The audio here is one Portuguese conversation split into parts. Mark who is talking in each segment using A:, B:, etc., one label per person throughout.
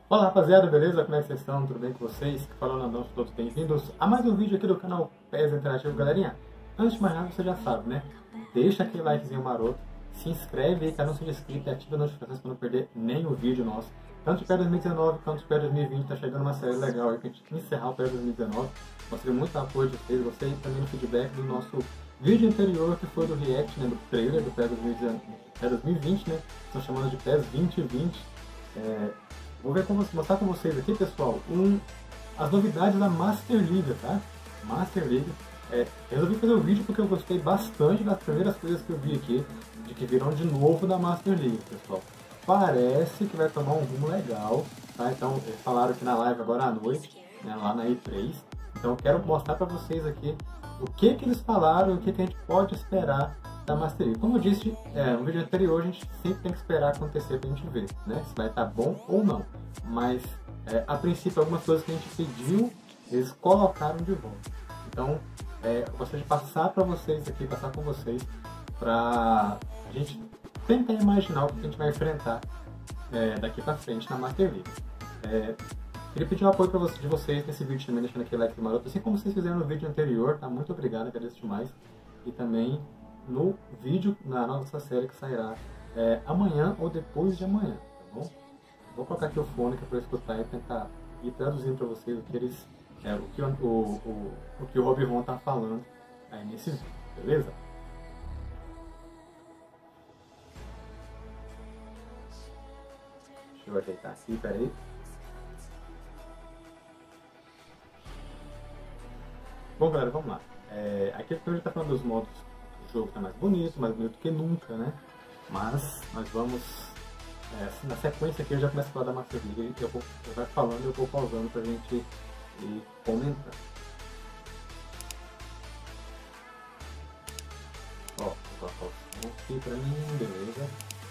A: Olá rapaziada, beleza? Como é que vocês estão? Tudo bem com vocês? Falando Andão, todos bem-vindos a mais um vídeo aqui do canal PES Interativo. Galerinha, antes de mais nada você já sabe, né? Deixa aquele likezinho maroto, se inscreve aí, caso não seja inscrito, e ativa as notificações para não perder nenhum vídeo nosso. Tanto de PES 2019 quanto de PES 2020, tá chegando uma série legal aí pra gente encerrar o PES 2019. Consegui muito apoio de vocês, gostei também do feedback do nosso vídeo anterior, que foi do react, né, do trailer do PES 2020, né? Estão chamando de PES 2020. Vou mostrar com vocês aqui, pessoal, as novidades da Master League, tá? Master League. Resolvi fazer o vídeo porque eu gostei bastante das primeiras coisas que eu vi aqui, de que viram de novo da Master League, pessoal. Parece que vai tomar um rumo legal, tá? Então, eles falaram aqui na live agora à noite, né, lá na E3. Então, eu quero mostrar para vocês aqui o que eles falaram e o que a gente pode esperar da Master League. Como eu disse no vídeo anterior, a gente sempre tem que esperar acontecer pra gente ver, né? Se vai estar bom ou não. Mas, a princípio, algumas coisas que a gente pediu, eles colocaram de volta. Então, eu gostaria de passar para vocês aqui, passar com vocês, pra a gente tentar imaginar o que a gente vai enfrentar daqui pra frente na Master League. Queria pedir o apoio de vocês nesse vídeo também, deixando aquele like maroto, assim como vocês fizeram no vídeo anterior, tá? Muito obrigado, agradeço demais. E também no vídeo, na nossa série que sairá amanhã ou depois de amanhã, tá bom? Vou colocar aqui o fone que é para eu escutar e tentar ir traduzindo para vocês o que eles, o que o Rob Ron tá falando aí nesse vídeo, beleza? Deixa eu ajeitar aqui, peraí. Bom, galera, vamos lá. Aqui a gente tá falando dos modos. O jogo está mais bonito que nunca, né? Mas nós vamos, na sequência aqui eu já começo a falar da Master League, eu vou falando e eu vou pausando pra gente ir comentando. Ó, vou colocar o som aqui pra mim, beleza.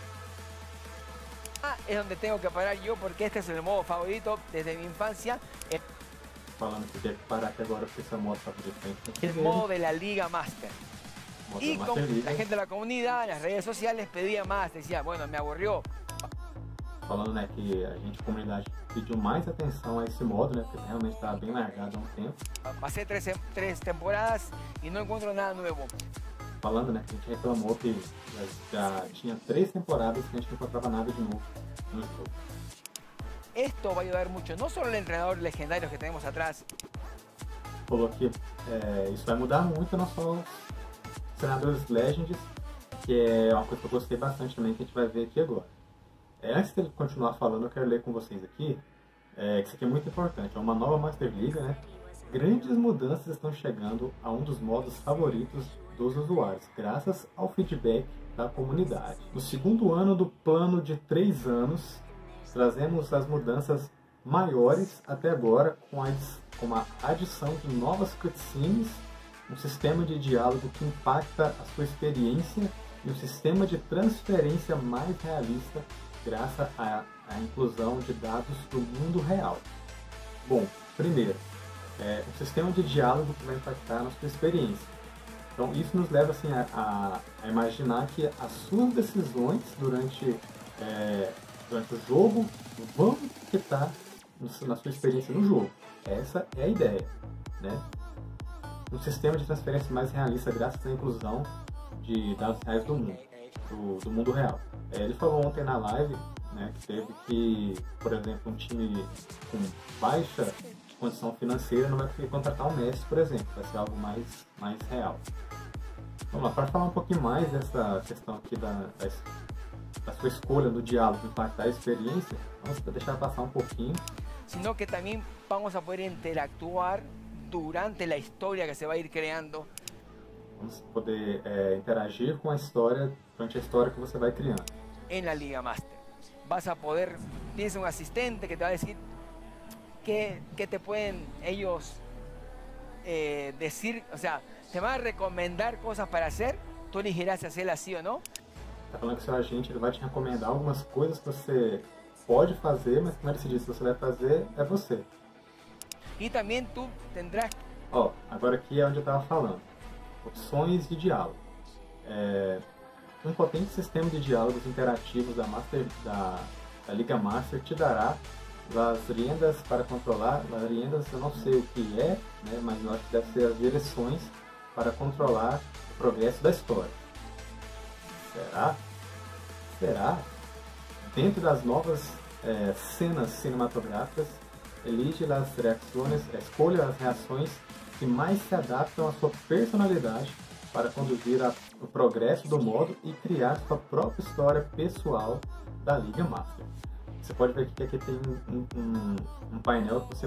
B: Es donde tengo que parar yo porque este es el modo favorito desde mi infancia.
A: Falando que tem que parar aqui agora porque esse é o modo favorito pra gente.
B: El modo de la Liga Master. Y como la gente de la comunidad, en las redes sociales pedía más, decía, bueno, me aburrió.
A: Falando, né, que a gente, comunidade, pediu mais atenção a esse modo, né, porque realmente está bem largado há um tempo.
B: Pasé tres temporadas y no encuentro nada nuevo.
A: Falando, né, que a gente reclamou que já tinha 3 temporadas que a gente não encontrava nada de novo no jogo.
B: Esto va a ayudar mucho, no solo el entrenador legendario que tenemos atrás.
A: Falou que isso vai mudar muito nos nossos treinadores Legends, que é uma coisa que eu gostei bastante também, que a gente vai ver aqui agora. Antes de ele continuar falando, eu quero ler com vocês aqui, que isso aqui é muito importante, é uma nova Master League, né? Grandes mudanças estão chegando a um dos modos favoritos dos usuários, graças ao feedback da comunidade. No segundo ano do plano de 3 anos, trazemos as mudanças maiores até agora, com a adição de novas cutscenes, um sistema de diálogo que impacta a sua experiência e um sistema de transferência mais realista graças à inclusão de dados do mundo real. Bom, primeiro, um sistema de diálogo que vai impactar a sua experiência. Então isso nos leva assim, a imaginar que as suas decisões durante o jogo vão impactar na sua experiência no jogo. Essa é a ideia, né? Um sistema de transferência mais realista graças à inclusão de dados reais do mundo real. Ele falou ontem na live, né, que teve que, por exemplo, um time com baixa condição financeira não vai conseguir contratar um Messi, por exemplo, vai ser algo mais real. Vamos lá, para falar um pouquinho mais dessa questão aqui da sua escolha do diálogo impactar a experiência, vamos deixar passar um pouquinho.
B: Sino que también vamos a poder interactuar durante la historia que se va a ir creando.
A: Vamos poder interagir com a história durante a história que você vai criando.
B: En la Liga Master. Vas a poder, tienes un asistente que te va a decir que te pueden ellos decir, o sea, te van a recomendar cosas para hacer, tú elegirás si hacerlas sí o no.
A: Tá falando que o seu agente ele vai te recomendar algumas coisas que você pode fazer, mas como ele decidir se você vai fazer, é você.
B: E também tu tendrás...
A: Ó, agora aqui é onde eu estava falando. Opções de diálogo. Um potente sistema de diálogos interativos da Liga Master te dará as riendas para controlar, as riendas eu não sei o que é, né, mas eu acho que deve ser as direções para controlar o progresso da história. Será? Será? Dentro das novas cenas cinematográficas, elige as reações, escolha as reações que mais se adaptam à sua personalidade para conduzir o progresso do modo e criar sua própria história pessoal da Liga Master. Você pode ver que aqui tem um painel que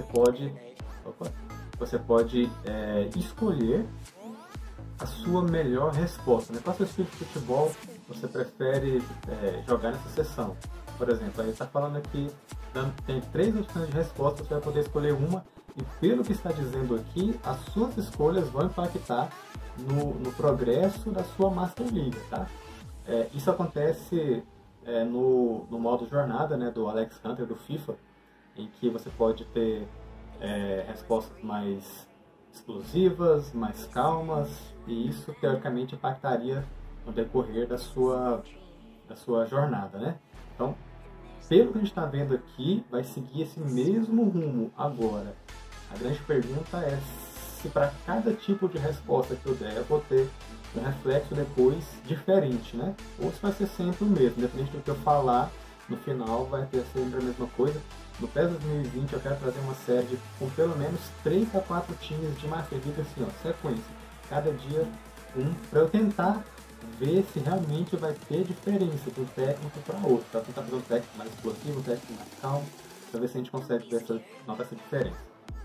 A: você pode escolher a sua melhor resposta, né? Qual é o seu estilo de futebol você prefere jogar nessa sessão? Por exemplo, aí está falando aqui, tem 3 opções de resposta, você vai poder escolher uma, e pelo que está dizendo aqui, as suas escolhas vão impactar no progresso da sua Master League, tá? Isso acontece no modo jornada, né, do Alex Hunter do FIFA, em que você pode ter respostas mais explosivas, mais calmas, e isso teoricamente impactaria no decorrer da sua jornada, né? Então, pelo que a gente está vendo aqui, vai seguir esse mesmo rumo agora. A grande pergunta é se para cada tipo de resposta que eu der, eu vou ter um reflexo depois diferente, né? Ou se vai ser sempre o mesmo, independente do que eu falar, no final vai ter sempre a mesma coisa. No PES 2020 eu quero trazer uma série com pelo menos 3 a 4 times de Master League assim, ó, sequência. Cada dia para eu tentar ver se realmente vai ter diferença de um técnico para outro. Para tentar fazer um técnico mais explosivo, um técnico mais calmo, para ver se a gente consegue notar essa diferença.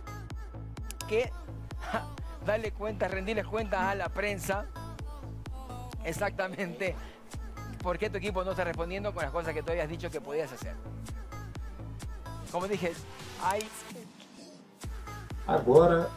B: Que darle cuenta, rendirles cuentas a la prensa exactamente por qué tu equipo no está respondiendo con las cosas que tú habías dicho que podías hacer. Como dije,
A: Agora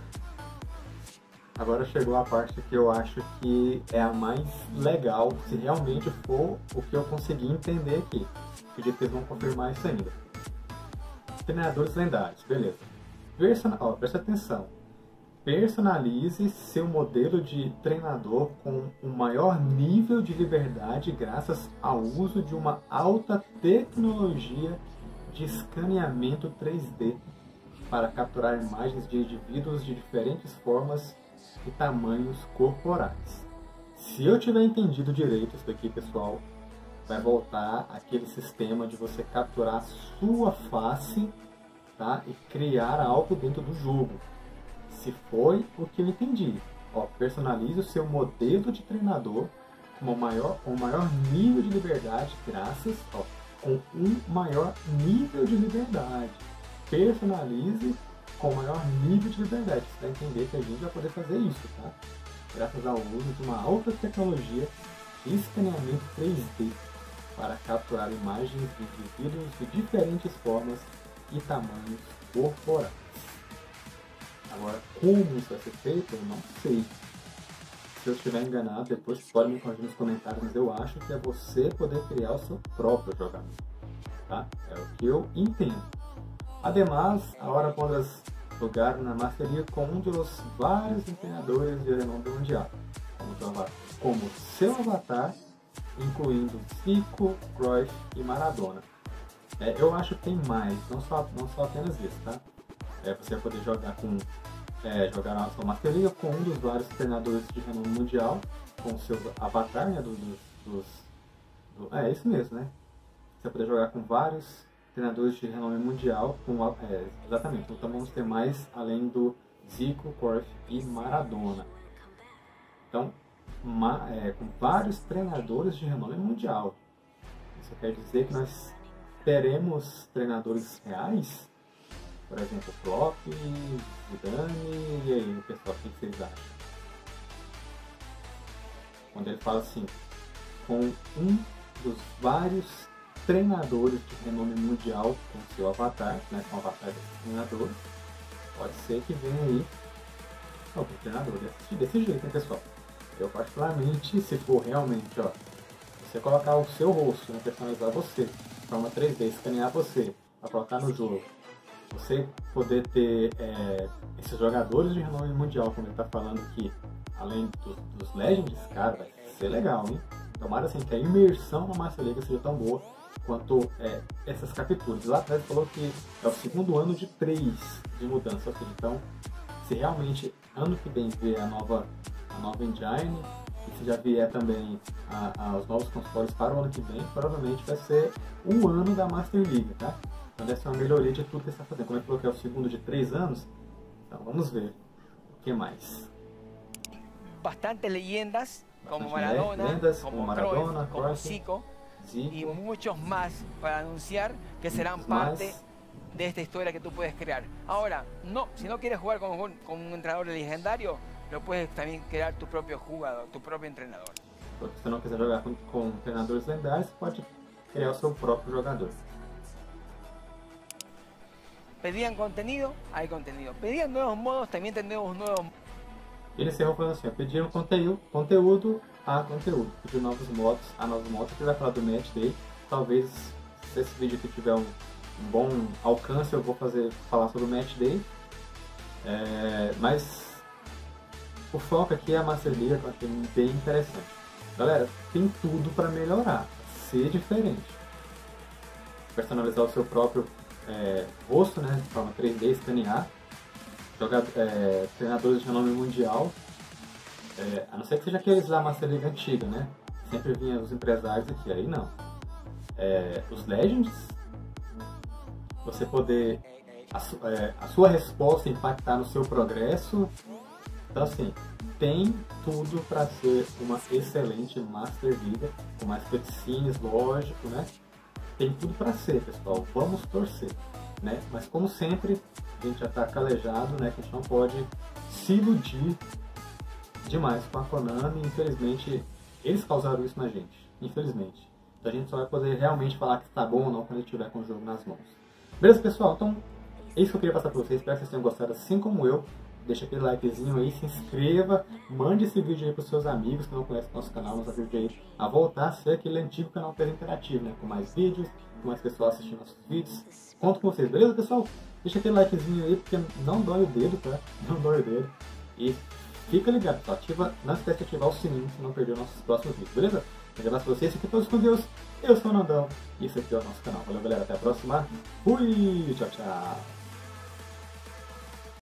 A: chegou a parte que eu acho que é a mais legal, se realmente for o que eu consegui entender aqui. Acredito que eles vão confirmar isso ainda. Treinadores lendários, beleza. Presta atenção. Personalize seu modelo de treinador com um maior nível de liberdade graças ao uso de uma alta tecnologia de escaneamento 3D para capturar imagens de indivíduos de diferentes formas e tamanhos corporais. Se eu tiver entendido direito isso daqui, pessoal, vai voltar aquele sistema de você capturar a sua face, tá? E criar algo dentro do jogo. Se foi o que eu entendi. Personalize o seu modelo de treinador com um maior nível de liberdade, com um maior nível de liberdade. Personalize com maior nível de liberdade. Você vai entender que a gente vai poder fazer isso, tá? Graças ao uso de uma alta tecnologia de escaneamento 3D para capturar imagens de indivíduos de diferentes formas e tamanhos corporais. Agora, como isso vai ser feito, eu não sei. Se eu estiver enganado, depois você pode me corrigir nos comentários, mas eu acho que é você poder criar o seu próprio jogador. Tá? É o que eu entendo. Ademais, a hora pode jogar na Master League com um dos vários treinadores de renome mundial, como seu avatar, incluindo Zico, Cruyff e Maradona. Eu acho que tem mais, não só apenas isso, tá? Você vai poder jogar na sua Master League com um dos vários treinadores de renome mundial, com o seu avatar, né, é isso mesmo, né? Você vai poder jogar com vários treinadores de renome mundial, exatamente, então vamos ter mais além do Zico, Cruyff e Maradona. Então, com vários treinadores de renome mundial. Isso quer dizer que nós teremos treinadores reais? Por exemplo, Klopp, Zidane, e aí, pessoal, o que vocês acham? Quando ele fala assim, com um dos vários treinadores de renome mundial com seu avatar, né, com o avatar desses treinadores, pode ser que venha aí algum treinador desse jeito, hein, pessoal? Eu particularmente, se for realmente, você colocar o seu rosto, né, personalizar você, de forma 3D, escanear você, para colocar no jogo, você poder ter esses jogadores de renome mundial, como ele está falando aqui, além dos Legends, cara, vai ser legal, hein? Tomara assim que a imersão na Master League seja tão boa quanto essas capturas. Lá atrás falou que é o segundo ano de 3 de mudança. Então, se realmente ano que vem vier a nova engine, e se já vier também os novos consoles para o ano que vem, provavelmente vai ser o ano da Master League, tá? Então deve ser uma melhoria de tudo que você está fazendo. Como ele falou que é o segundo de 3 anos, então vamos ver o que mais.
B: Bastantes leyendas, como
A: leyendas,
B: como
A: Maradona,
B: Cruyff, como Zico, y muchos más para anunciar que serán parte de esta historia que tú puedes crear. Ahora, no, si no quieres jugar con un entrenador legendario, lo puedes también crear tu propio jugador, tu propio entrenador.
A: Se você não quiser jogar com treinadores lendários, você pode criar o seu próprio jogador.
B: Pedían contenido, hay contenido. Pedían nuevos modos, también tenemos nuevos.
A: Ele encerrou falando assim, pediram conteúdo a conteúdo. Pediu novos modos, a novos modos. Ele vai falar do Match Day. Talvez, se esse vídeo aqui tiver um bom alcance, eu vou falar sobre o Match Day. Mas o foco aqui é a Master League, que eu achei bem interessante. Galera, tem tudo para melhorar, ser diferente. Personalizar o seu próprio rosto, né, de forma 3D, escanear. Treinadores de renome mundial, a não ser que seja aqueles lá Master League antiga, né? Sempre vinha os empresários aqui, aí não. Os Legends, você poder a sua resposta impactar no seu progresso. Então assim, tem tudo para ser uma excelente Master League, com mais cutscenes, lógico, né? Tem tudo para ser, pessoal, vamos torcer, né? Mas como sempre, a gente já está calejado, né? Que a gente não pode se iludir demais com a Konami. Infelizmente, eles causaram isso na gente, infelizmente. Então a gente só vai poder realmente falar que está bom ou não quando a gente tiver com o jogo nas mãos. Beleza, pessoal? Então, é isso que eu queria passar para vocês. Espero que vocês tenham gostado assim como eu. Deixa aquele likezinho aí, se inscreva, mande esse vídeo aí para os seus amigos que não conhecem o nosso canal, nos ajude aí a voltar a ser aquele antigo canal Pesa Interativo, né? Com mais vídeos, com mais pessoas assistindo nossos vídeos. Conto com vocês, beleza, pessoal? Deixa aquele likezinho aí, porque não dói o dedo, tá? Não dói o dedo. E fica ligado, pessoal. Não esquece de ativar o sininho para não perder os nossos próximos vídeos, beleza? Um abraço pra vocês, esse aqui é Todos com Deus. Eu sou o Nandão e esse aqui é o nosso canal. Valeu, galera. Até a próxima. Fui! Tchau, tchau.